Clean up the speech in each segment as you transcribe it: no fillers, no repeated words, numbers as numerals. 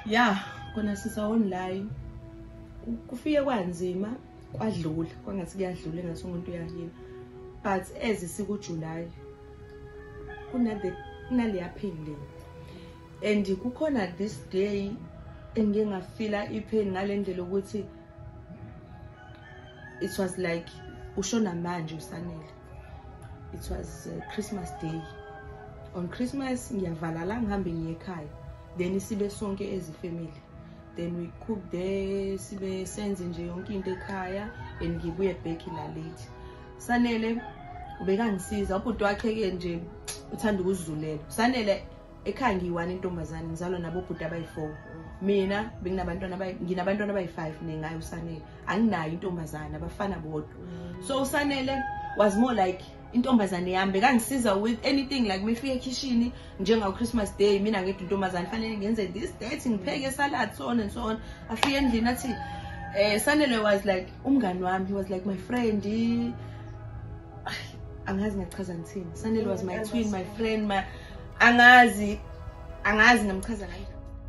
Yeah, kona sisa online. Kufike kwanzima, kwadlula, kwangathi kuyadlula engathi umuntu uyahila. But as isiku July, kunale pain. And kukhona this day engike ngafila ipain ngalendlela ukuthi it was like ushona manje uSanele. It was Christmas Day. On Christmas ngiyavala la ngihambe ngiye ekhaya. Then sibe sonke as a family. Then we cook there, sibe senze nje yonke into ekhaya and ngibuye back la late. Sanele ubekangisiza ubhuti wakhe ke nje uthanda ukuzizulela. Sanele ekhaya ngiyiwani intombazane ngizalwa nabo ubhuti abayi4. Mina nginabantwana abayi5 nengayo uSanele. Anginayo intombazane abafana bodwa. So uSanele was more like intombazane yami bekangisiza with anything like mefike kitchen njenga Christmas Day mina ngithi intombazane fanele ngenze this date ngipheke salad so on and so on. Afike endlini athi Sanele was like umngani wami, he was like my friend. Angazi ngachaza ngithini. Sanele was my twin, my friend, my angazi ngamchaza kanjani.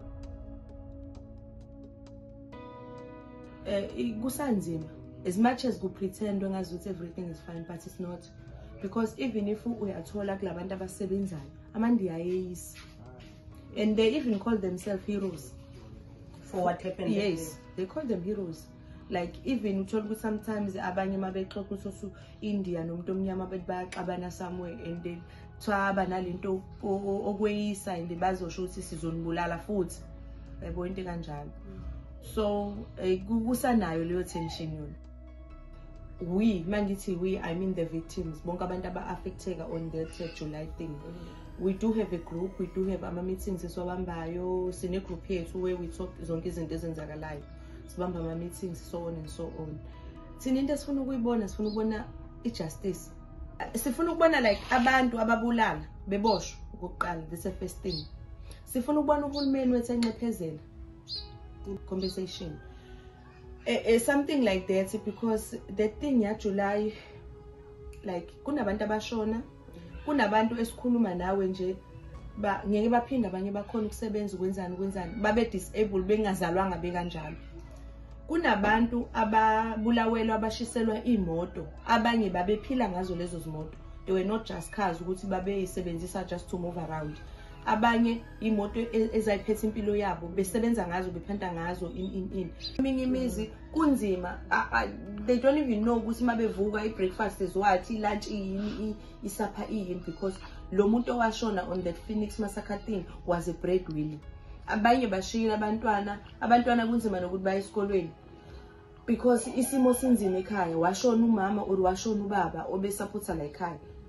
Kusanzima as much as ku pretend ngazi ukuthi everything is fine, but it's not, because even if uyathola kulabantu abasebenzayo amandiyayeyisi and they even call themselves heroes for what happened. Yes, they call them heroes. Like even uthola ukuthi sometimes abanye mabexoxa ukuthi India nomuntu omnyama bethi bayaxabana somewhere and they thaba nalento okweyisa and bazosho ukuthi sizonibulala futhi yabo into kanjalo. So kusanayo leyo tension yona. We mangithi we, I mean the victims, bonke abantu aba-affecteka on that July thing. We do have a group, we do have ama-meetings eswabambayo, sine group yethu where we talk zonke izinto ezenzakalayo. Sibamba ama-meetings, so on and so on. Thina into esifuna ukuyibona, sifuna ukubona i-justice. Sifuna ukubona like abantu ababulala beboshwa okokuqala, this is the first thing. Sifuna ukubona uhulumeni wethu enxephezela compensation. Something like that, because the thing ya July, like kunabantu abashona, kunabantu esikhuluma nawe nje ngeke baphinda abanye bakhona ukusebenza ukwenzani babe disabled bengazalwanga bekanjalo. Kunabantu ababulawelwa abashiselwa imoto, abanye babephila ngazo lezo zimoto. They were not just cars ukuthi babeyisebenzisa just to move around. Abanye imoto ezayiphethe impilo yabo besebenza ngazo bephanda ngazo in eminye imizi kunzima, they don't even know ukuthi mabevuka i-breakfast is what, i-lunch yini, isapha yini, because lo muntu owashona on that Phoenix massacre thing was a breadwinner. Abanye bashiyile abantwana kunzima nokuthi baye esikolweni because isimo sinzima ekhaya, washona umama or washona ubaba obesupporta la ekhaya.